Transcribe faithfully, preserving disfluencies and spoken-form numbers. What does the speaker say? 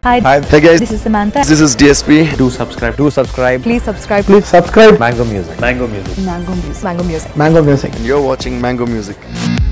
Hi. Hi. Hey guys, This is Samantha. this is D S P. Do subscribe. Do subscribe. Please subscribe. Please subscribe. Mango Music. Mango Music. Mango Music. Mango Music. Mango Music. And you're watching Mango Music.